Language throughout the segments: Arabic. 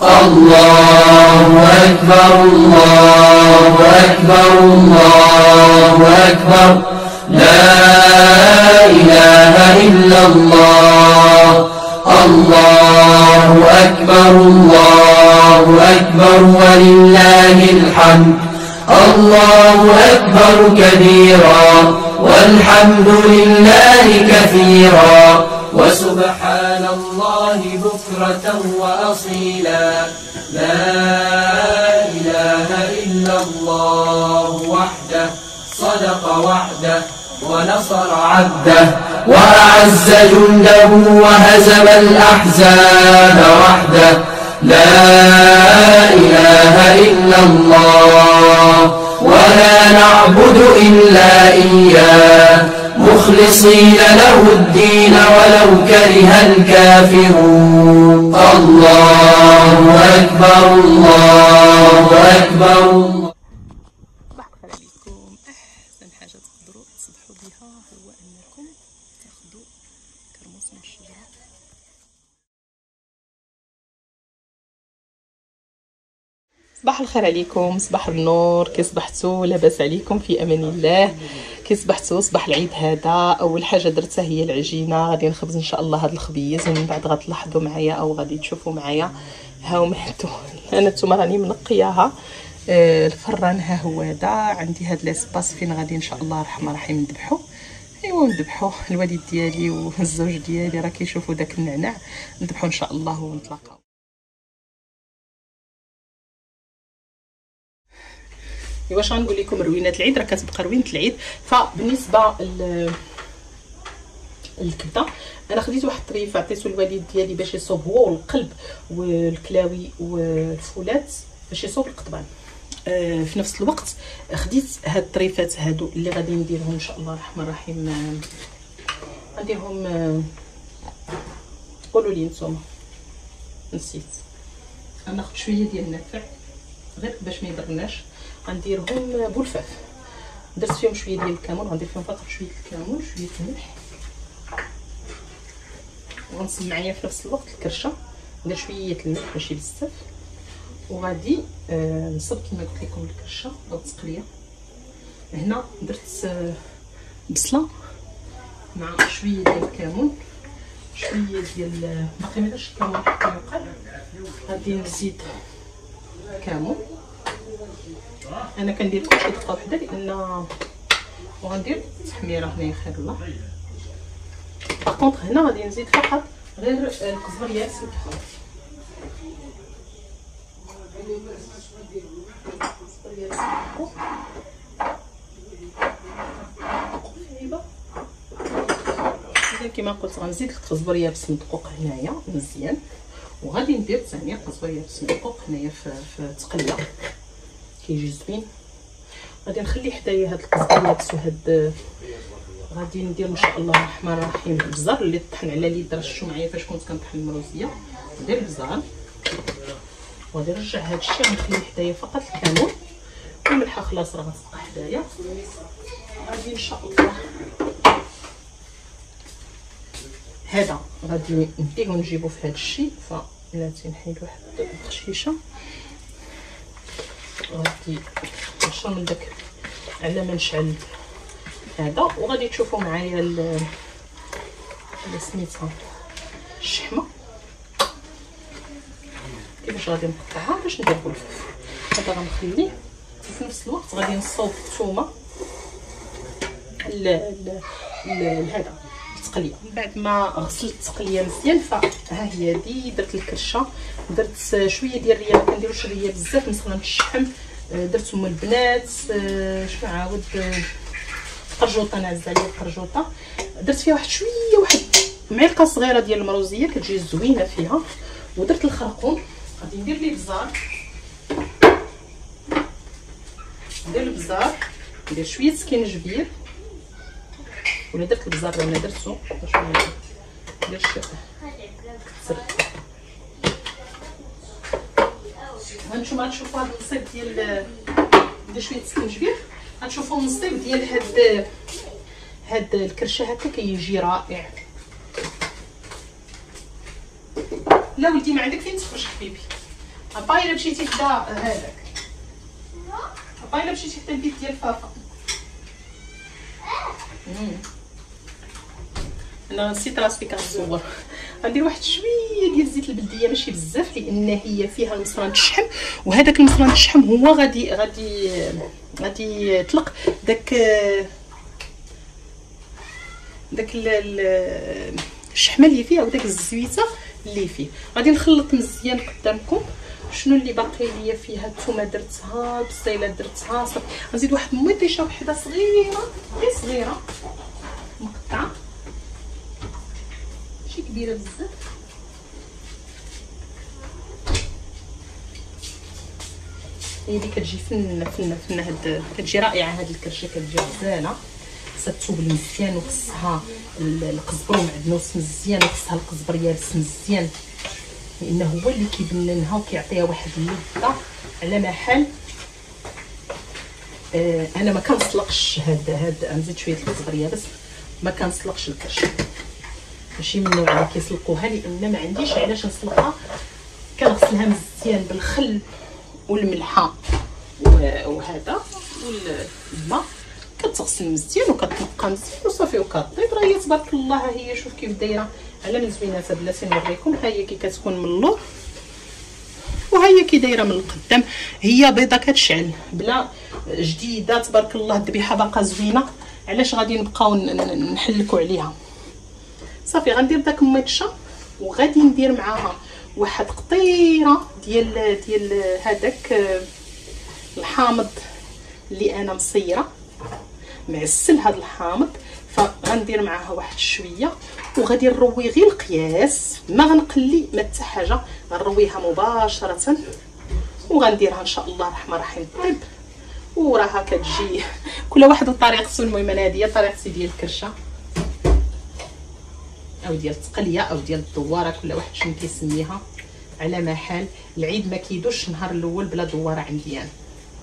الله أكبر الله أكبر الله أكبر لا إله إلا الله الله أكبر الله أكبر ولله الحمد الله أكبر كبيرا والحمد لله كثيرا وسبحان الله بكرة وأصيلا لا إله إلا الله وحده صدق وحده ونصر عبده وأعز جنده وهزم الأحزاب وحده لا إله إلا الله ولا نعبد إلا إياه مخلصين له الدين ولو كره الكافرون الله أكبر الله أكبر. مرحبا بكم. أحسن حاجة تقدروا تصبحوا بها هو أنكم تاخذوا كرموس من الشجرة. صباح الخير عليكم، صباح النور، كي صبحتوا لاباس عليكم في امان الله. كي صبحتوا صباح العيد هذا اول حاجه درتها هي العجينه، غادي نخبز ان شاء الله هذا الخبيز ومن بعد غتلاحظوا معايا او غادي تشوفوا معايا. ها هما انا نتوما راني منقياها. الفران ها هو هذا، عندي هاد لاسباس فين غادي ان شاء الله الرحمن الرحيم نذبحوا. ايوا نذبحوا الوالد ديالي والزوج ديالي راه كيشوفوا داك النعناع، نذبحوا ان شاء الله ونتلاقاو. واش غنقول لكم روينات العيد، راه كتبقى روينه العيد. فبالنسبه للكبده انا خديت واحد الطريف عطيته الوالد ديالي باش يصوب هو والقلب والكلاوي والفولات باش يصوب القضبان. في نفس الوقت خديت هاد الطريفات هادو اللي غادي نديرهم ان شاء الله الرحمن الرحيم. غنديرهم قولوا لي نتوما، نسيت غناخذ شويه ديال النافع غير باش ما يضرناش. غنديرهم بولفاف، درت فيهم شويه ديال الكمون، غندير فيهم فقط شويه الكمون شويه الملح، وغنصب معايا في نفس الوقت الكرشه، ندير شويه الملح ماشي بزاف، وغادي نصب كما قلت لكم الكرشه او التقليه. هنا درت بصله مع شويه ديال الكمون شويه ديال باقي ما درتش الكمون حتى يوقع. غادي نزيد كمون، انا كندير كلشي دقه وحده لان وغندير التحميره هنايا خير الله. باغ هنا غادي نزيد فقط غير الكزبريات كما قلت غنزيد الكزبريه بالصندوق هنايا مزيان، وغادي ندير ثاني الكزبريه بالصندوق هنايا في التقليه كيجي زوين. غادي نخلي حدايا هاد الكزبريات وهاد غادي ندير ان شاء الله الرحمن الرحيم البزار اللي طحن على اليد. رشوا معايا فاش كنت كنطحن المروزيه، ندير البزار وغادي نرجع هاد الشيء غنخلي حدايا فقط الكمون والملحه خلاص راه غتبقى حدايا. غادي ان شاء الله هذا غادي نديه ونجيبو في هاد الشيء. فبلاتي نحيد واحد التخشيشه، غادي نشرب من داك على ما نشعل هذا، وغادي تشوفوا معايا سميتها الشحمه كيفاش غادي نقطعها باش ندير بولفاف. هذا غنخليه، وفي نفس الوقت غادي نصوب الثومه هذا التقليه. من بعد ما غسلت التقليه مزيان فها هي هذه درت الكرشه، درت شويه ديال الريه، ما كنديروش الريه بزاف مثلا الشحم، درت ام البنات شنو عاود قرجوطه نعز عليها القرجوطه، درت فيها واحد معلقه صغيره ديال المروزيه كتجي زوينه فيها، ودرت الخرقوم. غادي ندير ليه بزار، ندير البزار، ندير شويه سكينجبير، ولا درت البزار انا درتو باش ندير شويه هانتوما غتشوفوا هذا النصيب ديال شويه سكينجبير، غتشوفوا النصيب ديال هاد الكرشه هكا كيجي رائع. لا ولدي ما عندك فين تخرج حبيبي، ابا الا مشيتي حدا هذاك، ابا الا مشيتي حدا البيت ديال فافا. انا نسيت راسي كنصور. غندير واحد شويه ديال زيت البلديه ماشي بزاف، لان هي فيها المصران الشحم، وهذاك المصران الشحم هو غادي يطلق داك الشحمه اللي فيه وداك الزويته اللي فيه. غادي نخلط مزيان قدامكم. شنو اللي باقي ليا فيها؟ الثومه درتها، البصيله درتها، صافي. غنزيد واحد مطيشه وحده صغيره صغيره مقطعه، ماشي كبيره بزاف. هي اللي كتجي فنه هاد، كتجي رائعه هاد الكرشه، كتجي غزاله. خصها تذوب مزيان، وخصها القزبر ومعدنوس مزيان، وخصها القزبر يابس مزيان، لانه هو اللي كيبننها وكيعطيها واحد اللذه على محل. انا ما كنسلقش هاد نزيد شويه القزبر يابس، ما كنسلقش الكرشه، ماشي من النوع اللي كيسلقوها، لان ما عنديش علاش نسلقها. كنغسلها مزيان بالخل والملحه وهذا والماء، كتغسل مزيان وكتنقى مزيان وصافي وكطيب. راه هي تبارك الله، هي شوف كيف دايره على من زويناتها. بلاتي نوريكم، ها هي كي كتكون من اللور، وها هي كي دايره من القدام. هي بيضه كتشعل بلا جديده تبارك الله، الذبيحه باقا زوينه، علاش غادي نبقاو نحلكوا عليها؟ صافي غندير داك الميطشه، وغادي ندير معاها واحد قطيره ديال هذاك الحامض اللي انا مصيره معسل. هذا الحامض فغندير معاها واحد شويه، وغادي نروي غير القياس، ما غنقلي ما حتى حاجه، غنرويها مباشره وغنديرها ان شاء الله الرحمن الرحيم طيب. وراها كتجي كل واحد وطريقته. المهم انا هذه طريقتي ديال الكرشه او ديال التقليه او ديال الدواره، كل واحد شنو كيسميها على محل. العيد ما كيدوش النهار الاول بلا دواره عندي انا.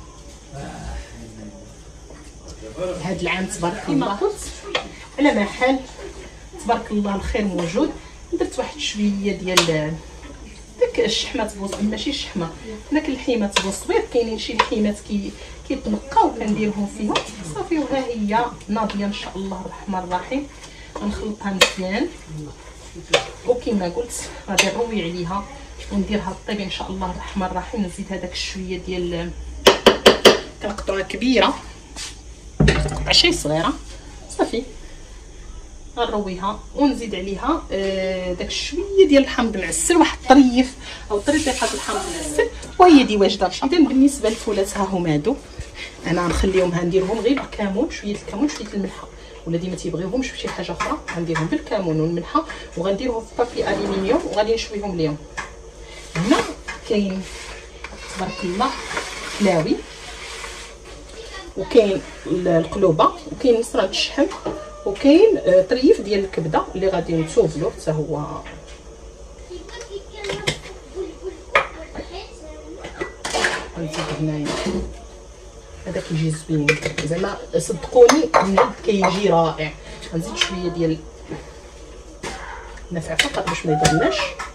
هاد العام تبارك الله قلت على محل تبارك الله الخير موجود. درت واحد شويه ديال داك الشحمات بوصويط، ماشي الشحمه، داك الحيمات بوصويط. كاينين شي الحيمات كيتنقاو كنديرهم فيهم صافي. وها هي ناضيه ان شاء الله الرحمن الرحيم. غنخلطها مزيان، وكما قلت غادي نروي عليها ونديرها طيب ان شاء الله الرحمن الرحيم. نزيد هذاك الشويه ديال كنقطعها كبيره، عشي صغيره صافي. غنرويها ونزيد عليها داك الشويه ديال الحامض معسل، واحد الطريف او طريقه الحامض معسل، وهي دي واجده ان شاء الله. اذا بالنسبه للفولات ها هما هادو، انا نخليهم نديرهم غير بالكمون، شويه الكمون شويه الملحه، ولا ديما تيبغيوهمش بشي حاجه اخرى. غنديرهم بالكمون والملحه، وغنديرهم في بابي الومنيوم، وغادي نشويهم اليوم. هنا كاين تبارك الله كلاوي، وكاين القلوبه، وكاين مصران الشحم، وكاين طريف ديال الكبده اللي غادي نتوفلو حتى هو. غنزيد هنايا هذا كيجي زوين زعما، صدقوني النبت كيجي رائع. غنزيد شويه ديال نافع فقط باش ما يضرناش.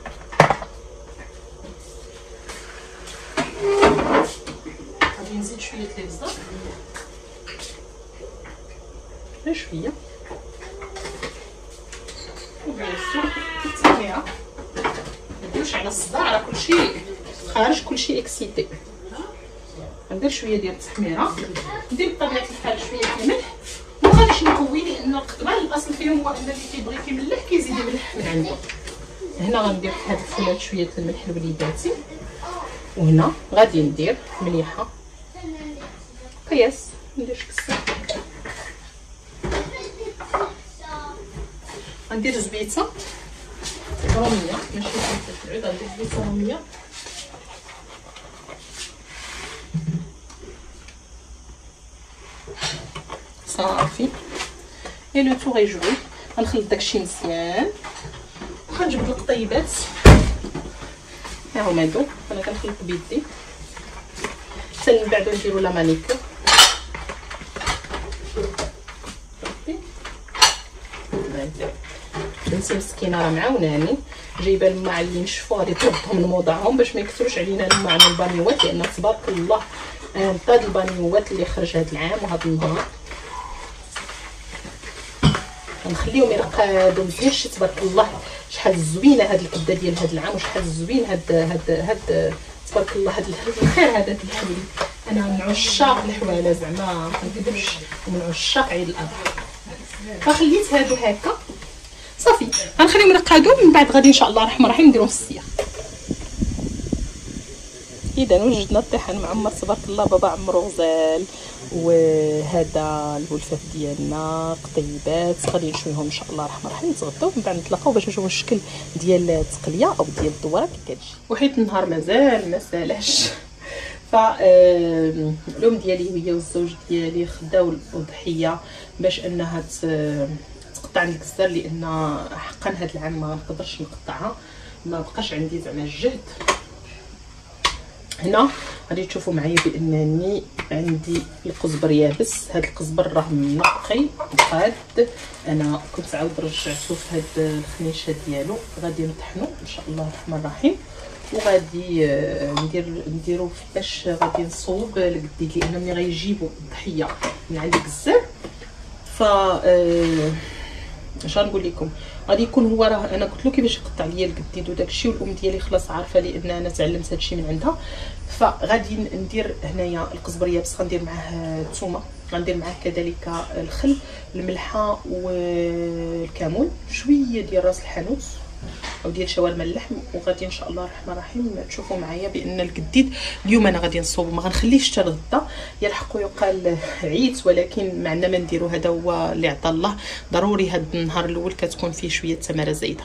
غادي نزيد شويه الابزار، غير شويه، وبيان التحميره منديروش على الصداع، راه كلشي خارج كلشي اكسيتي. غندير شويه ديال التحميره، ندير بطبيعه الحال شويه ديال الملح، ما غاديش نقوي لان القطبان الاصل فيهم هو ان اللي كيبغي كيملح كيزيد الملح من عنده. هنا غندير في هاد الفولاد شويه الملح الوليداتي، وهنا غادي ندير مليحه قياس، ندير كسه. غندير زبيته روميه ماشي زبيته العود، غندير زبيته روميه صافي. اي لو تو غيجوي. غنخلط داكشي مزيان، وغنجبد القطيبات ها هما هادو. انا كنخلط بيدي حتى من بعد نديرو لا مانيكور. بنتي مسكينه راه معاوناني، جايبه الماء اللي نشفوا غادي تردهم لموضعهم باش ما يكثروش علينا الماء من البانيوات، لان تبارك الله هاد البانيوات اللي خرج هاد العام وهاد النهار غنخليهم يرقادوا مزيان. شتي تبارك الله شحال زوينه هاد الكبده ديال هاد العام، وشحال زوين هاد تبارك الله هاد الخير هذا ديالي. انا من عشاق الحواله زعما ما نكذبش، ومن عشاق عيد الاضحى. فخليت هادو هكا صافي، غنخليهم يرقادوا، من بعد غادي ان شاء الله الرحمن الرحيم نديرهم في السياخ. اذا وجدنا الطحين معمر تبارك الله، بابا عمرو غزال، وهذا الولفات ديالنا قطيبات غادي نشويهم ان شاء الله الرحمن الرحيم، نتغداو من بعد نتلاقاو باش نشوفوا الشكل ديال التقليه او ديال الدوره كي كتجي. وحيت النهار مازال ما سالاش، الام ديالي هي والزوج ديالي خداو الاضحيه باش انها تقطع الكسر، لان حقا هذا العام ما نقدرش نقطعها، ما بقاش عندي زعما الجهد. هنا غادي تشوفوا معايا بانني عندي القزبر يابس، هذا القزبر راه منقي قاد، انا كنت عاود رجعته في هذا الخنيشه ديالو، غادي نطحنو ان شاء الله الرحمن الرحيم، وغادي نديرو باش غادي نصوب القديد، لان ملي غيجيبوا الضحيه من عند الكزار ف اش غنقول لكم، غادي يكون هو راه انا قلت له كيفاش يقطع ليا القديد وداك الشيء، والام ديالي خلاص عارفه لان انا تعلمت هذا الشيء من عندها. فغادي ندير هنايا القزبر يابس، غندير معاه الثومه، غندير معاه كذلك الخل، الملحه والكمون، شويه ديال راس الحانوت او ديال شاورما اللحم، وغادي ان شاء الله الرحمن الرحيم تشوفوا معايا بان القديد اليوم انا غادي نصوب، ما غنخليهش حتى الغدا. يلحقوا يقال عييت، ولكن معنا ما نديرو، هذا هو اللي عطا الله. ضروري هذا النهار الاول كتكون فيه شويه تماره زايده.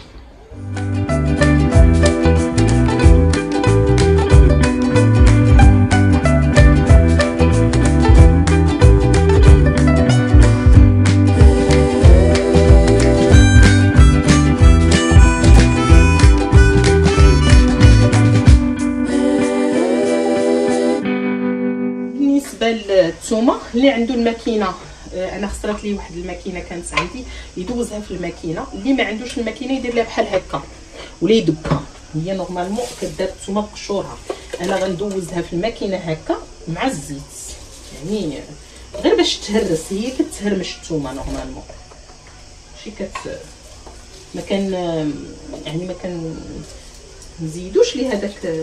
الثومه اللي عنده الماكينه، انا خسرت لي واحد الماكينه كانت عندي يدوزها في الماكينه، اللي ما عندوش الماكينه يدير لها بحال هكا ولا يدبها. هي نورمالمون كدار الثومه بقشورها، انا غندوزها في الماكينه هكا مع الزيت، يعني غير باش تهرس، هي كتهرمش الثومه نورمالمون، ماشي ما كان يعني ما كان نزيدوش لي هذاك.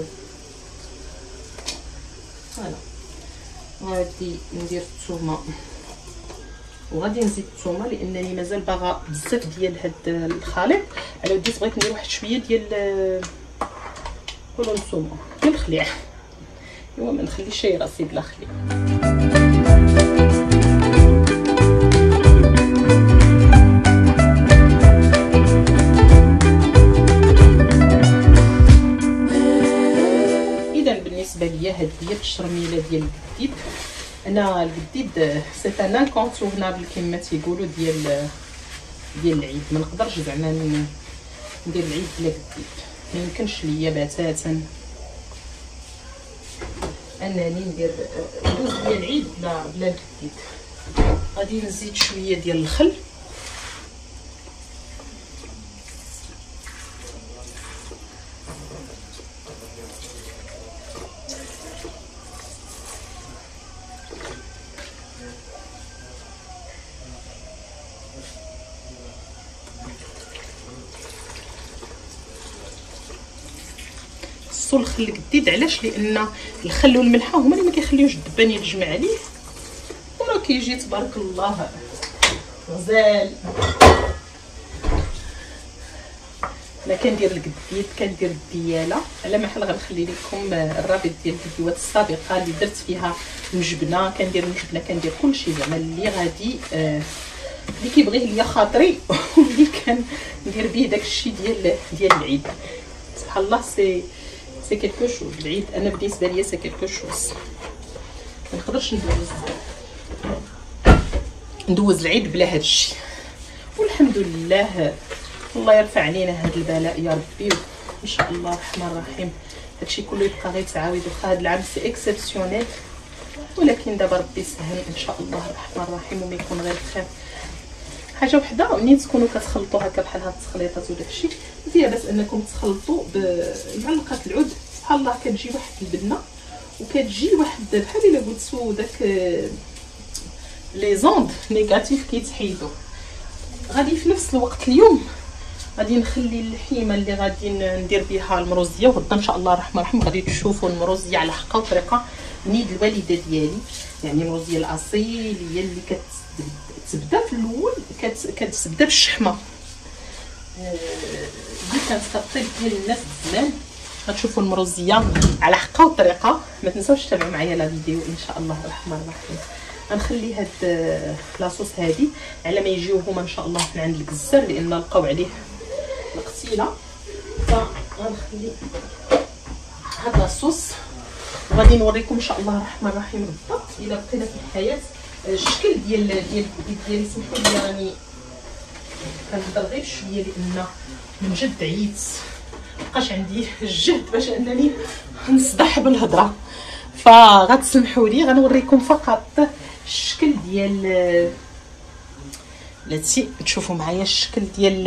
فوالا غادي ندير الثومه وغادي نزيد الثومه، لانني مازال باغا بزاف ديال هاد الخليط، على وديت بغيت ندير واحد شويه ديال قولوا الثومه ديال الخليع، ايوا ما نخليش راسي بلا خليع. بالنسبه ليا هاد هي التشرميله ديال القديد. انا القديد سي ان انكونتورنابل كما تيقولوا ديال العيد، ما نقدرش زعما ندير العيد بلا قديد، ما يمكنش ليا بتاتا انني ندير دوز ديال العيد بلا القديد. غادي نزيد شويه ديال الخل، الخل الجديد. علاش؟ لان الخل والملحه هما اللي ما كيخليوش الدبان يتجمع عليه، وراه كيجي تبارك الله غزال. انا كندير القديد، كندير الدياله على محل غنخلي لكم الرابط ديال الفيديوهات السابقه اللي درت فيها الجبنه، كندير الجبنه، كندير كلشي زعما اللي غادي اللي كيبغيه ليا خاطري واللي كندير به داكشي ديال العيد. سبحان الله سي كيلكو شوز. العيد انا بالنسبه ليا سي كيلكو شوز، ما نقدرش ندوز العيد بلا هذا الشيء. والحمد لله الله يرفع علينا هذا البلاء يا ربي، ان شاء الله الرحمن الرحيم هادشي كله يبقى غير تعاود. واخا هذا العام سي اكسبسيونيل، ولكن دابا ربي يسهل ان شاء الله الرحمن الرحيم وما يكون غير خير. حاجه وحده منين تكونوا كتخلطوا هكا بحال هاد التخليطات وداكشي فيها باس انكم تخلطوا بمعلقه العود سبحان الله كتجي واحد البنه وكتجي واحد بحال الا قلتو داك لي زوند نيجاتيف كيتحيدوا. غادي في نفس الوقت اليوم غادي نخلي اللحيمه اللي غادي ندير بها المروزيه، وغدا ان شاء الله الرحمن الرحيم غادي تشوفوا المروزيه على حقها وطريقه من يد الوالده ديالي، يعني المروزيه الاصيل هي اللي كتبدا في الاول كتبدا بالشحمه اللي كانت كطيب ديال الناس زمان. غتشوفوا المروزيه على حقها والطريقه. ما تنساوش تتابعوا معايا لا فيديو ان شاء الله الرحمن الرحيم. غنخلي هاد لاصوص هادي على ما يجيو هما ان شاء الله من عند الكزار لان لقاو عليه القتيله، فغنخلي هاد لاصوص وغادي نوريكم ان شاء الله الرحمن الرحيم بالضبط الا بقينا في الحياه الشكل ديال ديالي. سمحوا لي راني كنهضر غير شويه لان من جد عييت، مابقاش عندي الجهد باش انني نصدح بالهضره، فغتسمحوا لي غنوريكم فقط الشكل ديال بلاتي تشوفوا معايا الشكل ديال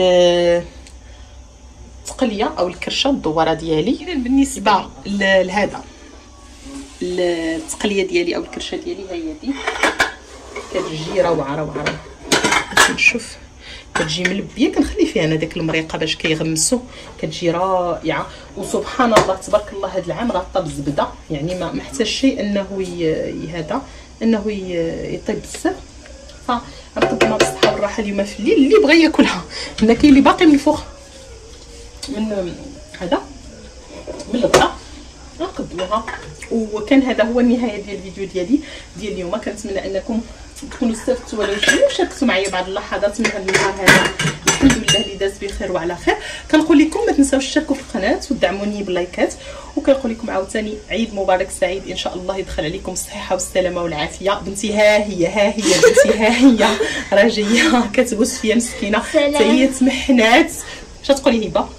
التقليه او الكرشه الدواره ديالي. بالنسبه لهذا التقليه ديالي او الكرشه ديالي هي دي كتجي روعه نشوف كتجي ملبيه. كنخلي فيها انا داك المريقه باش كيغمسوا، كتجي رائعه وسبحان الله تبارك الله. هذا العام غطى بالزبده، يعني ما احتاج شيء انه هذا انه يطيب بزاف. فنقدمها بالصحه والراحه اليوم في الليل اللي بغى ياكلها. هنا كاين اللي باقي من الفوق من هذا من الغدا نقدموها. وكان هذا هو النهايه ديال الفيديو ديالي ديال اليوم. كنتمنى انكم تكونوا استفدتوا ولو شويه وشاركتوا معايا بعض اللحظات من هذا النهار هذا الحمد لله اللي داز بخير وعلى خير. كنقول لكم ما تنساوش تشاركوا في القناه وتدعموني باللايكات، وكنقول لكم عاوتاني عيد مبارك سعيد ان شاء الله يدخل عليكم الصحه والسلامه والعافيه. بنتي ها هي بنتي ها هي راه جايه كتبوس فيا مسكينه حتى هي تمحنات. اش تقولي هبه؟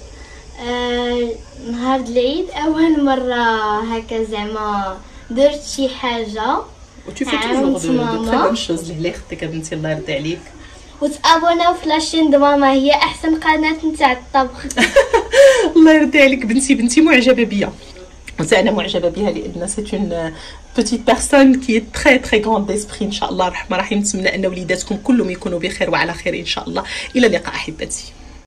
نهار العيد اول مره هكا زعما درت شي حاجه وتفوت ماما شوز لي اختك بنتي الله يرضي عليك. وتابوناو في لاشين دو ماما، هي احسن قناه نتاع الطبخ. الله يرضي عليك بنتي معجبه بيا وانا معجبه بها لان سيت اون بوتيت بيرسون كي تري تري غراند ديسبري. ان شاء الله الرحمن الرحيم نتمنى ان وليداتكم كلهم يكونوا بخير وعلى خير ان شاء الله. الى اللقاء احبتي.